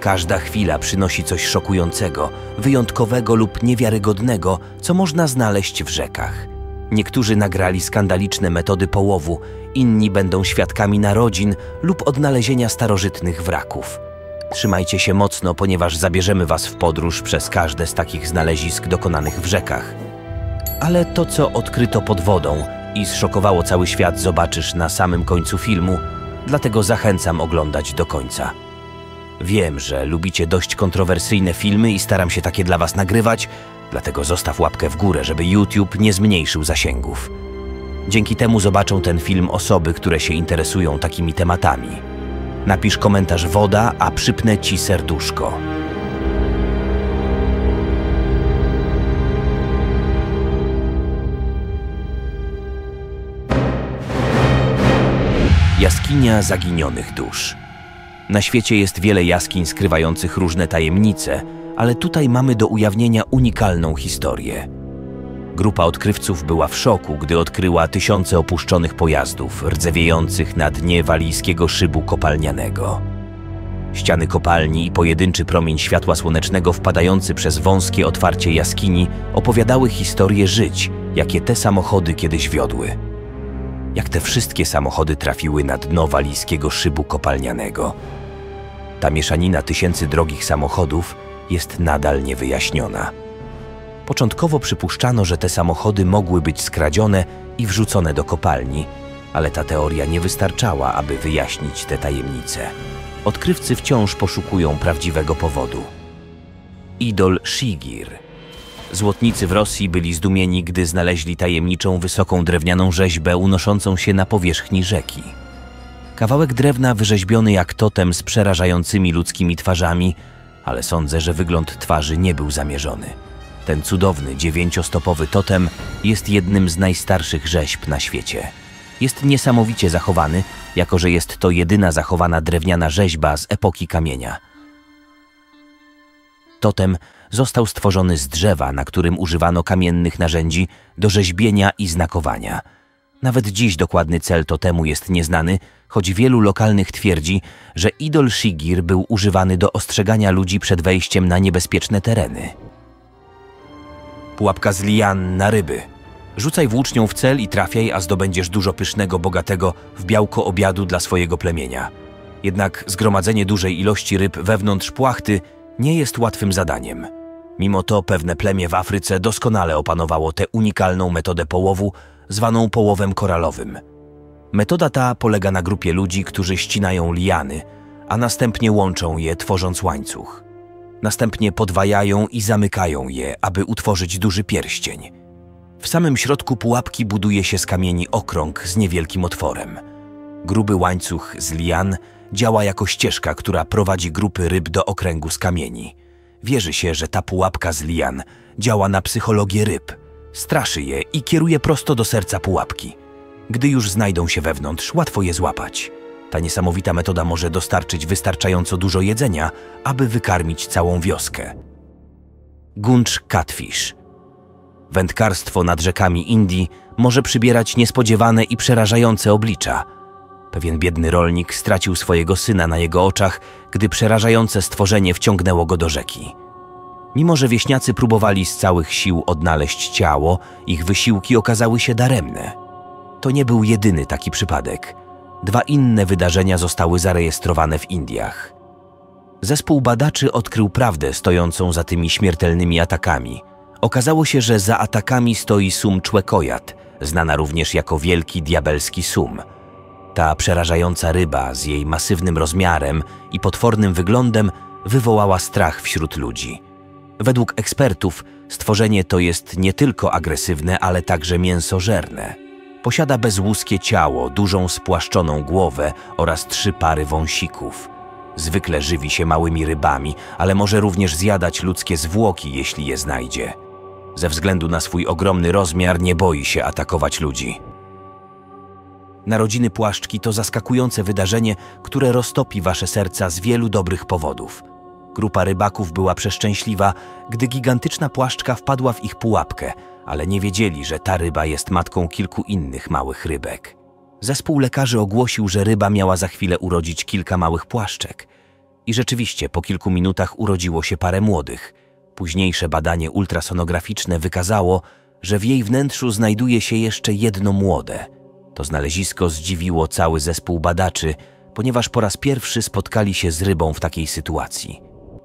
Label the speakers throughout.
Speaker 1: Każda chwila przynosi coś szokującego, wyjątkowego lub niewiarygodnego, co można znaleźć w rzekach. Niektórzy nagrali skandaliczne metody połowu, inni będą świadkami narodzin lub odnalezienia starożytnych wraków. Trzymajcie się mocno, ponieważ zabierzemy was w podróż przez każde z takich znalezisk dokonanych w rzekach. Ale to, co odkryto pod wodą i zszokowało cały świat, zobaczysz na samym końcu filmu, dlatego zachęcam oglądać do końca. Wiem, że lubicie dość kontrowersyjne filmy i staram się takie dla was nagrywać, dlatego zostaw łapkę w górę, żeby YouTube nie zmniejszył zasięgów. Dzięki temu zobaczą ten film osoby, które się interesują takimi tematami. Napisz komentarz woda, a przypnę ci serduszko. Jaskinia zaginionych dusz. Na świecie jest wiele jaskiń skrywających różne tajemnice, ale tutaj mamy do ujawnienia unikalną historię. Grupa odkrywców była w szoku, gdy odkryła tysiące opuszczonych pojazdów rdzewiejących na dnie walijskiego szybu kopalnianego. Ściany kopalni i pojedynczy promień światła słonecznego wpadający przez wąskie otwarcie jaskini opowiadały historię żyć, jakie te samochody kiedyś wiodły. Jak te wszystkie samochody trafiły na dno walijskiego szybu kopalnianego. Ta mieszanina tysięcy drogich samochodów jest nadal niewyjaśniona. Początkowo przypuszczano, że te samochody mogły być skradzione i wrzucone do kopalni, ale ta teoria nie wystarczała, aby wyjaśnić te tajemnice. Odkrywcy wciąż poszukują prawdziwego powodu. Idol Shigir. Złotnicy w Rosji byli zdumieni, gdy znaleźli tajemniczą, wysoką drewnianą rzeźbę unoszącą się na powierzchni rzeki. Kawałek drewna wyrzeźbiony jak totem z przerażającymi ludzkimi twarzami, ale sądzę, że wygląd twarzy nie był zamierzony. Ten cudowny, 9-stopowy totem jest jednym z najstarszych rzeźb na świecie. Jest niesamowicie zachowany, jako że jest to jedyna zachowana drewniana rzeźba z epoki kamienia. Totem został stworzony z drzewa, na którym używano kamiennych narzędzi do rzeźbienia i znakowania. Nawet dziś dokładny cel totemu jest nieznany, choć wielu lokalnych twierdzi, że idol Shigir był używany do ostrzegania ludzi przed wejściem na niebezpieczne tereny. Pułapka z lian na ryby. Rzucaj włócznią w cel i trafiaj, a zdobędziesz dużo pysznego, bogatego w białko obiadu dla swojego plemienia. Jednak zgromadzenie dużej ilości ryb wewnątrz płachty nie jest łatwym zadaniem. Mimo to pewne plemię w Afryce doskonale opanowało tę unikalną metodę połowu, zwaną połowem koralowym. Metoda ta polega na grupie ludzi, którzy ścinają liany, a następnie łączą je, tworząc łańcuch. Następnie podwajają i zamykają je, aby utworzyć duży pierścień. W samym środku pułapki buduje się z kamieni okrąg z niewielkim otworem. Gruby łańcuch z lian działa jako ścieżka, która prowadzi grupy ryb do okręgu z kamieni. Wierzy się, że ta pułapka z lian działa na psychologię ryb. Straszy je i kieruje prosto do serca pułapki. Gdy już znajdą się wewnątrz, łatwo je złapać. Ta niesamowita metoda może dostarczyć wystarczająco dużo jedzenia, aby wykarmić całą wioskę. Gunch Catfish. Wędkarstwo nad rzekami Indii może przybierać niespodziewane i przerażające oblicza. Pewien biedny rolnik stracił swojego syna na jego oczach, gdy przerażające stworzenie wciągnęło go do rzeki. Mimo że wieśniacy próbowali z całych sił odnaleźć ciało, ich wysiłki okazały się daremne. To nie był jedyny taki przypadek. 2 inne wydarzenia zostały zarejestrowane w Indiach. Zespół badaczy odkrył prawdę stojącą za tymi śmiertelnymi atakami. Okazało się, że za atakami stoi sum człekojad, znana również jako wielki diabelski sum. Ta przerażająca ryba z jej masywnym rozmiarem i potwornym wyglądem wywołała strach wśród ludzi. Według ekspertów stworzenie to jest nie tylko agresywne, ale także mięsożerne. Posiada bezłuskie ciało, dużą spłaszczoną głowę oraz 3 pary wąsików. Zwykle żywi się małymi rybami, ale może również zjadać ludzkie zwłoki, jeśli je znajdzie. Ze względu na swój ogromny rozmiar nie boi się atakować ludzi. Narodziny płaszczki to zaskakujące wydarzenie, które roztopi wasze serca z wielu dobrych powodów. Grupa rybaków była przeszczęśliwa, gdy gigantyczna płaszczka wpadła w ich pułapkę, ale nie wiedzieli, że ta ryba jest matką kilku innych małych rybek. Zespół lekarzy ogłosił, że ryba miała za chwilę urodzić kilka małych płaszczek. I rzeczywiście po kilku minutach urodziło się parę młodych. Późniejsze badanie ultrasonograficzne wykazało, że w jej wnętrzu znajduje się jeszcze jedno młode. To znalezisko zdziwiło cały zespół badaczy, ponieważ po raz pierwszy spotkali się z rybą w takiej sytuacji.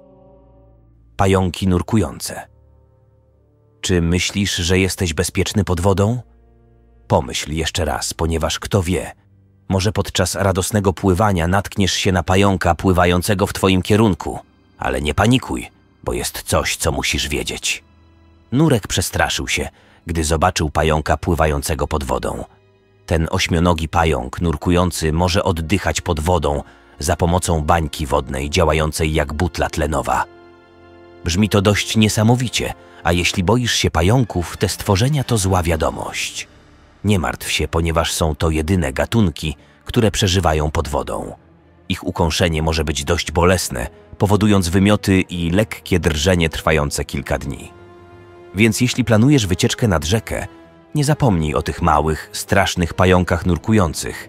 Speaker 1: Pająki nurkujące. Czy myślisz, że jesteś bezpieczny pod wodą? Pomyśl jeszcze raz, ponieważ kto wie, może podczas radosnego pływania natkniesz się na pająka pływającego w twoim kierunku. Ale nie panikuj, bo jest coś, co musisz wiedzieć. Nurek przestraszył się, gdy zobaczył pająka pływającego pod wodą. Ten ośmionogi pająk nurkujący może oddychać pod wodą za pomocą bańki wodnej działającej jak butla tlenowa. Brzmi to dość niesamowicie, a jeśli boisz się pająków, te stworzenia to zła wiadomość. Nie martw się, ponieważ są to jedyne gatunki, które przeżywają pod wodą. Ich ukąszenie może być dość bolesne, powodując wymioty i lekkie drżenie trwające kilka dni. Więc jeśli planujesz wycieczkę nad rzekę, nie zapomnij o tych małych, strasznych pająkach nurkujących.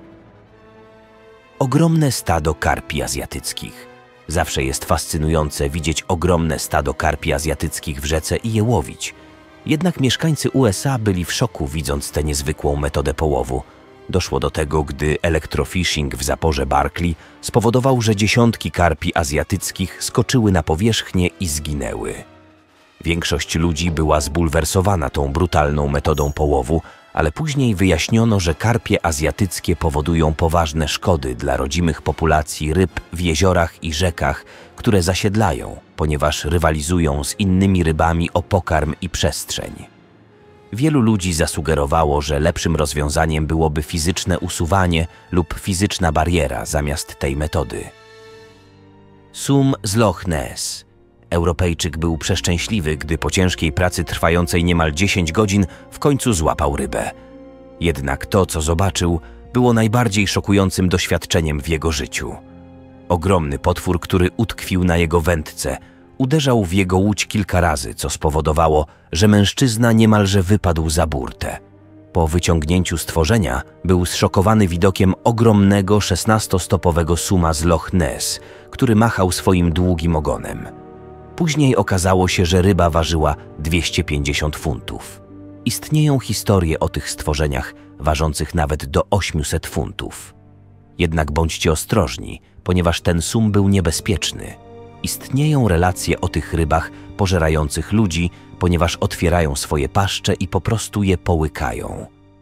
Speaker 1: Ogromne stado karpi azjatyckich. Zawsze jest fascynujące widzieć ogromne stado karpi azjatyckich w rzece i je łowić. Jednak mieszkańcy USA byli w szoku, widząc tę niezwykłą metodę połowu. Doszło do tego, gdy elektrofishing w zaporze Barkley spowodował, że dziesiątki karpi azjatyckich skoczyły na powierzchnię i zginęły. Większość ludzi była zbulwersowana tą brutalną metodą połowu, ale później wyjaśniono, że karpie azjatyckie powodują poważne szkody dla rodzimych populacji ryb w jeziorach i rzekach, które zasiedlają, ponieważ rywalizują z innymi rybami o pokarm i przestrzeń. Wielu ludzi zasugerowało, że lepszym rozwiązaniem byłoby fizyczne usuwanie lub fizyczna bariera zamiast tej metody. Sum z Loch Ness. Europejczyk był przeszczęśliwy, gdy po ciężkiej pracy trwającej niemal 10 godzin w końcu złapał rybę. Jednak to, co zobaczył, było najbardziej szokującym doświadczeniem w jego życiu. Ogromny potwór, który utkwił na jego wędce, uderzał w jego łódź kilka razy, co spowodowało, że mężczyzna niemalże wypadł za burtę. Po wyciągnięciu stworzenia był zszokowany widokiem ogromnego 16-stopowego suma z Loch Ness, który machał swoim długim ogonem. Później okazało się, że ryba ważyła 250 funtów. Istnieją historie o tych stworzeniach ważących nawet do 800 funtów. Jednak bądźcie ostrożni, ponieważ ten sum był niebezpieczny. Istnieją relacje o tych rybach pożerających ludzi, ponieważ otwierają swoje paszcze i po prostu je połykają.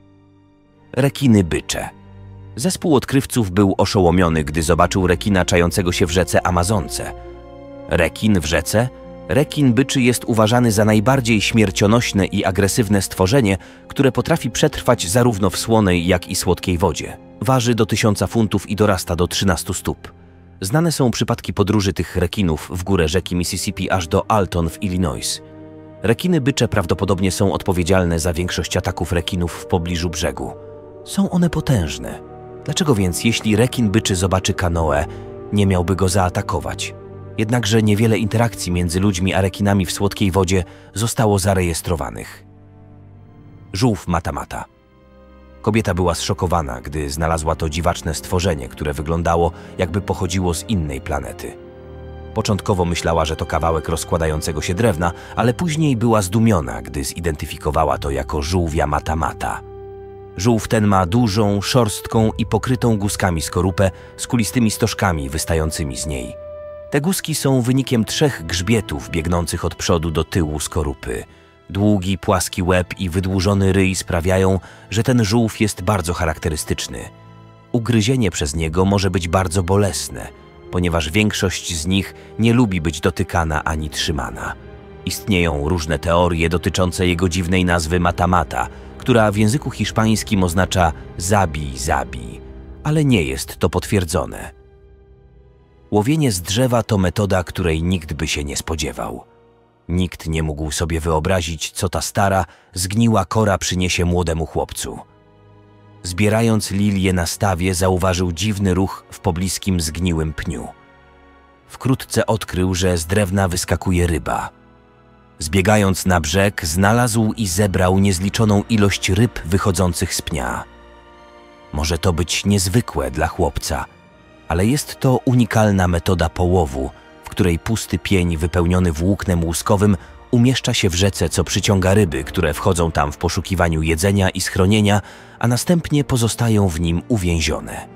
Speaker 1: Rekiny bycze. Zespół odkrywców był oszołomiony, gdy zobaczył rekina czającego się w rzece Amazonce. Rekin w rzece? Rekin byczy jest uważany za najbardziej śmiercionośne i agresywne stworzenie, które potrafi przetrwać zarówno w słonej, jak i słodkiej wodzie. Waży do 1000 funtów i dorasta do 13 stóp. Znane są przypadki podróży tych rekinów w górę rzeki Mississippi aż do Alton w Illinois. Rekiny bycze prawdopodobnie są odpowiedzialne za większość ataków rekinów w pobliżu brzegu. Są one potężne. Dlaczego więc, jeśli rekin byczy zobaczy kanoe, nie miałby go zaatakować? Jednakże niewiele interakcji między ludźmi a rekinami w słodkiej wodzie zostało zarejestrowanych. Żółw Matamata. Kobieta była zszokowana, gdy znalazła to dziwaczne stworzenie, które wyglądało, jakby pochodziło z innej planety. Początkowo myślała, że to kawałek rozkładającego się drewna, ale później była zdumiona, gdy zidentyfikowała to jako żółwia Matamata. Żółw ten ma dużą, szorstką i pokrytą guzkami skorupę z kulistymi stożkami wystającymi z niej. Te guzki są wynikiem 3 grzbietów biegnących od przodu do tyłu skorupy. Długi, płaski łeb i wydłużony ryj sprawiają, że ten żółw jest bardzo charakterystyczny. Ugryzienie przez niego może być bardzo bolesne, ponieważ większość z nich nie lubi być dotykana ani trzymana. Istnieją różne teorie dotyczące jego dziwnej nazwy Matamata, która w języku hiszpańskim oznacza zabij, zabij, ale nie jest to potwierdzone. Łowienie z drzewa to metoda, której nikt by się nie spodziewał. Nikt nie mógł sobie wyobrazić, co ta stara, zgniła kora przyniesie młodemu chłopcu. Zbierając lilię na stawie, zauważył dziwny ruch w pobliskim zgniłym pniu. Wkrótce odkrył, że z drewna wyskakuje ryba. Zbiegając na brzeg, znalazł i zebrał niezliczoną ilość ryb wychodzących z pnia. Może to być niezwykłe dla chłopca. Ale jest to unikalna metoda połowu, w której pusty pień wypełniony włóknem łuskowym umieszcza się w rzece, co przyciąga ryby, które wchodzą tam w poszukiwaniu jedzenia i schronienia, a następnie pozostają w nim uwięzione.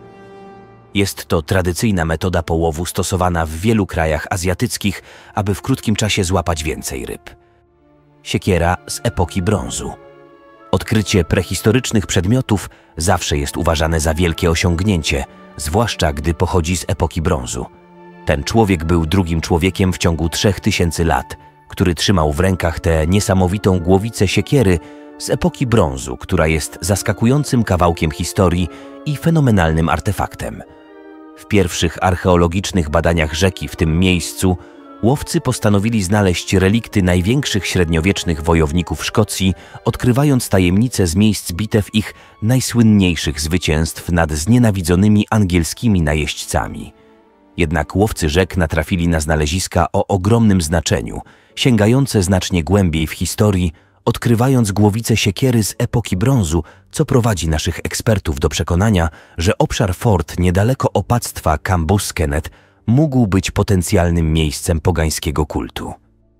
Speaker 1: Jest to tradycyjna metoda połowu stosowana w wielu krajach azjatyckich, aby w krótkim czasie złapać więcej ryb. Siekiera z epoki brązu. Odkrycie prehistorycznych przedmiotów zawsze jest uważane za wielkie osiągnięcie, zwłaszcza gdy pochodzi z epoki brązu. Ten człowiek był drugim człowiekiem w ciągu 3000 lat, który trzymał w rękach tę niesamowitą głowicę siekiery z epoki brązu, która jest zaskakującym kawałkiem historii i fenomenalnym artefaktem. W pierwszych archeologicznych badaniach rzeki w tym miejscu łowcy postanowili znaleźć relikty największych średniowiecznych wojowników Szkocji, odkrywając tajemnice z miejsc bitew ich najsłynniejszych zwycięstw nad znienawidzonymi angielskimi najeźdźcami. Jednak łowcy rzek natrafili na znaleziska o ogromnym znaczeniu, sięgające znacznie głębiej w historii, odkrywając głowicę siekiery z epoki brązu, co prowadzi naszych ekspertów do przekonania, że obszar fort niedaleko opactwa Cambuskennet mógł być potencjalnym miejscem pogańskiego kultu.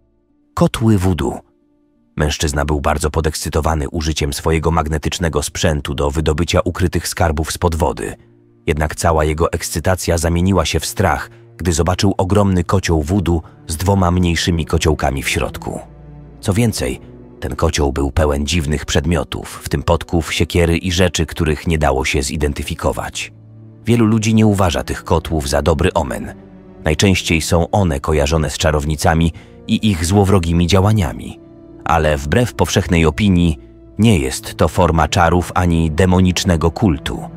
Speaker 1: Kotły voodoo. Mężczyzna był bardzo podekscytowany użyciem swojego magnetycznego sprzętu do wydobycia ukrytych skarbów spod wody. Jednak cała jego ekscytacja zamieniła się w strach, gdy zobaczył ogromny kocioł voodoo z 2 mniejszymi kociołkami w środku. Co więcej, ten kocioł był pełen dziwnych przedmiotów, w tym podków, siekiery i rzeczy, których nie dało się zidentyfikować. Wielu ludzi nie uważa tych kotłów za dobry omen. Najczęściej są one kojarzone z czarownicami i ich złowrogimi działaniami. Ale wbrew powszechnej opinii, nie jest to forma czarów ani demonicznego kultu.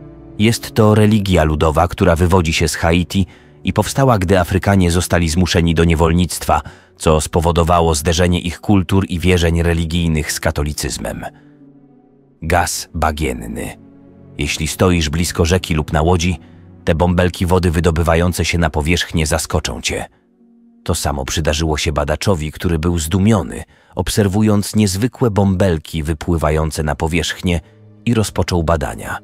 Speaker 1: Jest to religia ludowa, która wywodzi się z Haiti i powstała, gdy Afrykanie zostali zmuszeni do niewolnictwa, co spowodowało zderzenie ich kultur i wierzeń religijnych z katolicyzmem. Gaz bagienny. Jeśli stoisz blisko rzeki lub na łodzi, te bąbelki wody wydobywające się na powierzchnię zaskoczą cię. To samo przydarzyło się badaczowi, który był zdumiony, obserwując niezwykłe bąbelki wypływające na powierzchnię i rozpoczął badania.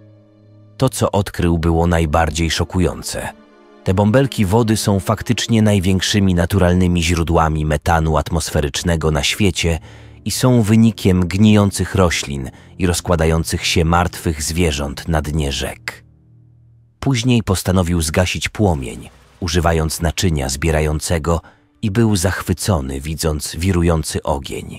Speaker 1: To, co odkrył, było najbardziej szokujące. Te bąbelki wody są faktycznie największymi naturalnymi źródłami metanu atmosferycznego na świecie i są wynikiem gnijących roślin i rozkładających się martwych zwierząt na dnie rzek. Później postanowił zgasić płomień, używając naczynia zbierającego i był zachwycony, widząc wirujący ogień.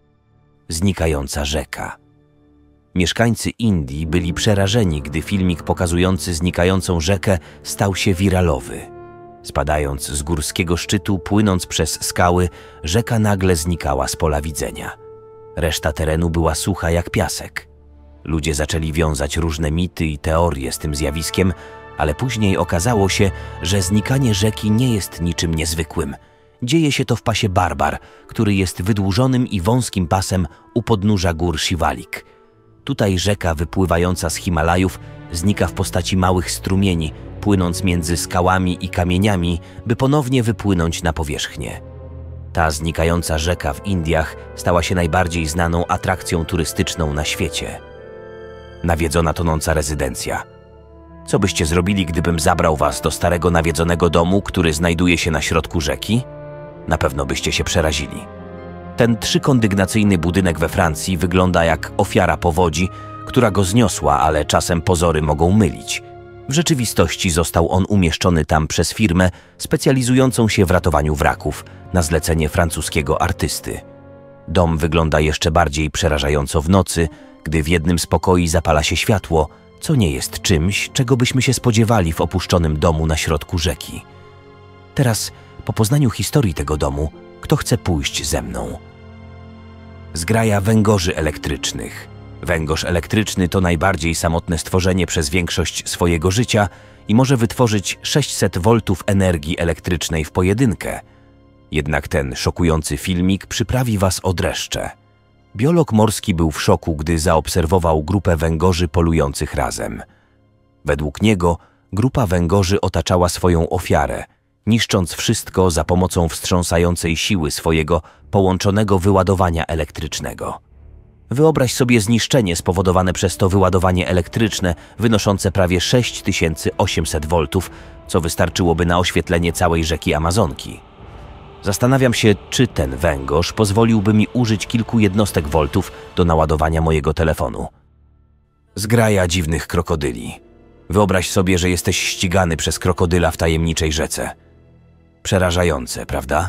Speaker 1: Znikająca rzeka. Mieszkańcy Indii byli przerażeni, gdy filmik pokazujący znikającą rzekę stał się wiralowy. Spadając z górskiego szczytu, płynąc przez skały, rzeka nagle znikała z pola widzenia. Reszta terenu była sucha jak piasek. Ludzie zaczęli wiązać różne mity i teorie z tym zjawiskiem, ale później okazało się, że znikanie rzeki nie jest niczym niezwykłym. Dzieje się to w pasie Barbar, który jest wydłużonym i wąskim pasem u podnóża gór Shivalik. Tutaj rzeka wypływająca z Himalajów znika w postaci małych strumieni, płynąc między skałami i kamieniami, by ponownie wypłynąć na powierzchnię. Ta znikająca rzeka w Indiach stała się najbardziej znaną atrakcją turystyczną na świecie. Nawiedzona tonąca rezydencja. Co byście zrobili, gdybym zabrał was do starego nawiedzonego domu, który znajduje się na środku rzeki? Na pewno byście się przerazili. Ten 3-kondygnacyjny budynek we Francji wygląda jak ofiara powodzi, która go zniosła, ale czasem pozory mogą mylić. W rzeczywistości został on umieszczony tam przez firmę specjalizującą się w ratowaniu wraków na zlecenie francuskiego artysty. Dom wygląda jeszcze bardziej przerażająco w nocy, gdy w jednym z pokoi zapala się światło, co nie jest czymś, czego byśmy się spodziewali w opuszczonym domu na środku rzeki. Teraz, po poznaniu historii tego domu, kto chce pójść ze mną? Zgraja węgorzy elektrycznych. Węgorz elektryczny to najbardziej samotne stworzenie przez większość swojego życia i może wytworzyć 600 V energii elektrycznej w pojedynkę. Jednak ten szokujący filmik przyprawi was o dreszcze. Biolog morski był w szoku, gdy zaobserwował grupę węgorzy polujących razem. Według niego grupa węgorzy otaczała swoją ofiarę, niszcząc wszystko za pomocą wstrząsającej siły swojego połączonego wyładowania elektrycznego. Wyobraź sobie zniszczenie spowodowane przez to wyładowanie elektryczne wynoszące prawie 6800 V, co wystarczyłoby na oświetlenie całej rzeki Amazonki. Zastanawiam się, czy ten węgorz pozwoliłby mi użyć kilku jednostek voltów do naładowania mojego telefonu. Zgraja dziwnych krokodyli. Wyobraź sobie, że jesteś ścigany przez krokodyla w tajemniczej rzece. Przerażające, prawda?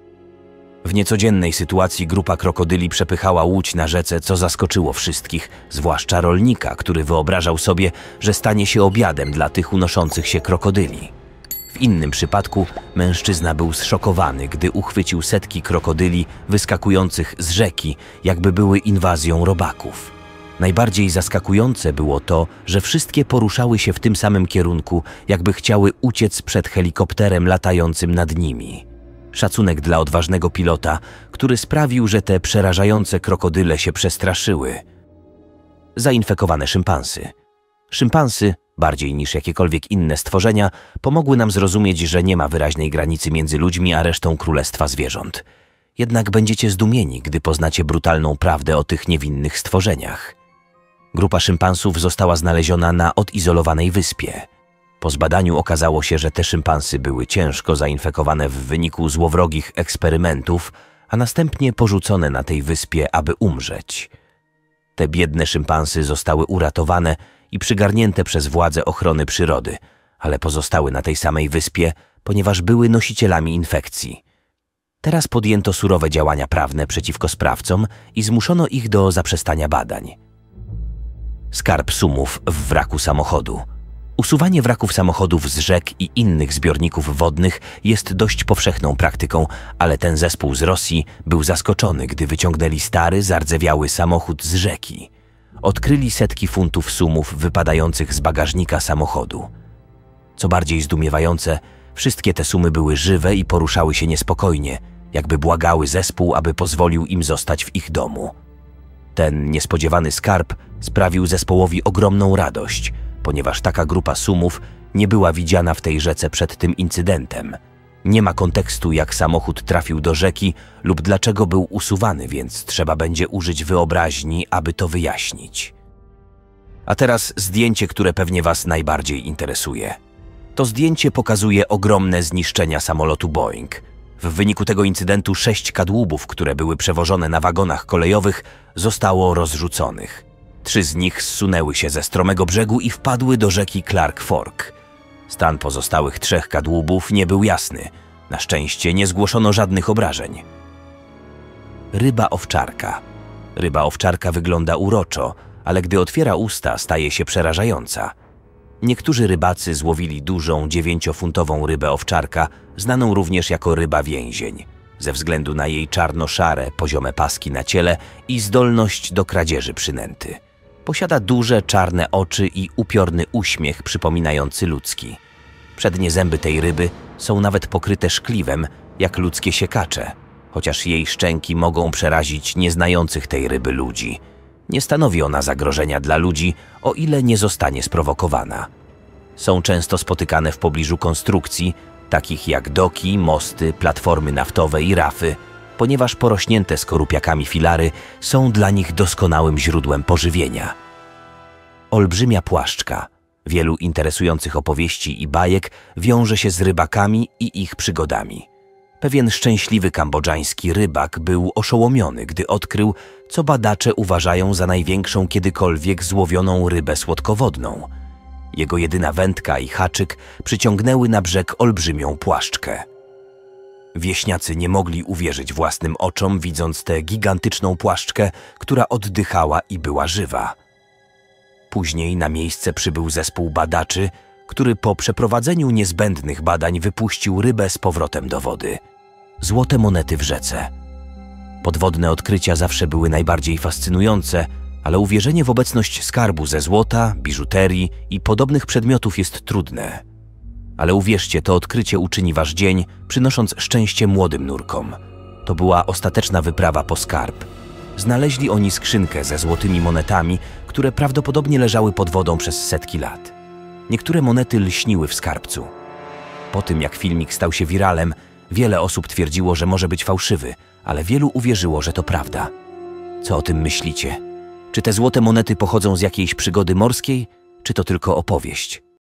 Speaker 1: W niecodziennej sytuacji grupa krokodyli przepychała łódź na rzece, co zaskoczyło wszystkich, zwłaszcza rolnika, który wyobrażał sobie, że stanie się obiadem dla tych unoszących się krokodyli. W innym przypadku mężczyzna był zszokowany, gdy uchwycił setki krokodyli wyskakujących z rzeki, jakby były inwazją robaków. Najbardziej zaskakujące było to, że wszystkie poruszały się w tym samym kierunku, jakby chciały uciec przed helikopterem latającym nad nimi. Szacunek dla odważnego pilota, który sprawił, że te przerażające krokodyle się przestraszyły. Zainfekowane szympansy. Szympansy, bardziej niż jakiekolwiek inne stworzenia, pomogły nam zrozumieć, że nie ma wyraźnej granicy między ludźmi a resztą królestwa zwierząt. Jednak będziecie zdumieni, gdy poznacie brutalną prawdę o tych niewinnych stworzeniach. Grupa szympansów została znaleziona na odizolowanej wyspie. Po zbadaniu okazało się, że te szympansy były ciężko zainfekowane w wyniku złowrogich eksperymentów, a następnie porzucone na tej wyspie, aby umrzeć. Te biedne szympansy zostały uratowane i przygarnięte przez władze ochrony przyrody, ale pozostały na tej samej wyspie, ponieważ były nosicielami infekcji. Teraz podjęto surowe działania prawne przeciwko sprawcom i zmuszono ich do zaprzestania badań. Skarb sumów w wraku samochodu. Usuwanie wraków samochodów z rzek i innych zbiorników wodnych jest dość powszechną praktyką, ale ten zespół z Rosji był zaskoczony, gdy wyciągnęli stary, zardzewiały samochód z rzeki. Odkryli setki funtów sumów wypadających z bagażnika samochodu. Co bardziej zdumiewające, wszystkie te sumy były żywe i poruszały się niespokojnie, jakby błagały zespół, aby pozwolił im zostać w ich domu. Ten niespodziewany skarb sprawił zespołowi ogromną radość, ponieważ taka grupa sumów nie była widziana w tej rzece przed tym incydentem. Nie ma kontekstu, jak samochód trafił do rzeki lub dlaczego był usuwany, więc trzeba będzie użyć wyobraźni, aby to wyjaśnić. A teraz zdjęcie, które pewnie Was najbardziej interesuje. To zdjęcie pokazuje ogromne zniszczenia samolotu Boeing. W wyniku tego incydentu 6 kadłubów, które były przewożone na wagonach kolejowych, zostało rozrzuconych. 3 z nich zsunęły się ze stromego brzegu i wpadły do rzeki Clark Fork. Stan pozostałych 3 kadłubów nie był jasny. Na szczęście nie zgłoszono żadnych obrażeń. Ryba owczarka. Ryba owczarka wygląda uroczo, ale gdy otwiera usta, staje się przerażająca. Niektórzy rybacy złowili dużą 9-funtową rybę owczarka, znaną również jako ryba więzień, ze względu na jej czarno-szare, poziome paski na ciele i zdolność do kradzieży przynęty. Posiada duże, czarne oczy i upiorny uśmiech przypominający ludzki. Przednie zęby tej ryby są nawet pokryte szkliwem, jak ludzkie siekacze, chociaż jej szczęki mogą przerazić nieznających tej ryby ludzi. Nie stanowi ona zagrożenia dla ludzi, o ile nie zostanie sprowokowana. Są często spotykane w pobliżu konstrukcji, takich jak doki, mosty, platformy naftowe i rafy, ponieważ porośnięte skorupiakami filary są dla nich doskonałym źródłem pożywienia. Olbrzymia płaszczka. Wielu interesujących opowieści i bajek wiąże się z rybakami i ich przygodami. Pewien szczęśliwy kambodżański rybak był oszołomiony, gdy odkrył, co badacze uważają za największą kiedykolwiek złowioną rybę słodkowodną. Jego jedyna wędka i haczyk przyciągnęły na brzeg olbrzymią płaszczkę. Wieśniacy nie mogli uwierzyć własnym oczom, widząc tę gigantyczną płaszczkę, która oddychała i była żywa. Później na miejsce przybył zespół badaczy, który po przeprowadzeniu niezbędnych badań wypuścił rybę z powrotem do wody. Złote monety w rzece. Podwodne odkrycia zawsze były najbardziej fascynujące, ale uwierzenie w obecność skarbu ze złota, biżuterii i podobnych przedmiotów jest trudne. Ale uwierzcie, to odkrycie uczyni wasz dzień, przynosząc szczęście młodym nurkom. To była ostateczna wyprawa po skarb. Znaleźli oni skrzynkę ze złotymi monetami, które prawdopodobnie leżały pod wodą przez setki lat. Niektóre monety lśniły w skarbcu. Po tym, jak filmik stał się wiralem, wiele osób twierdziło, że może być fałszywy, ale wielu uwierzyło, że to prawda. Co o tym myślicie? Czy te złote monety pochodzą z jakiejś przygody morskiej, czy to tylko opowieść?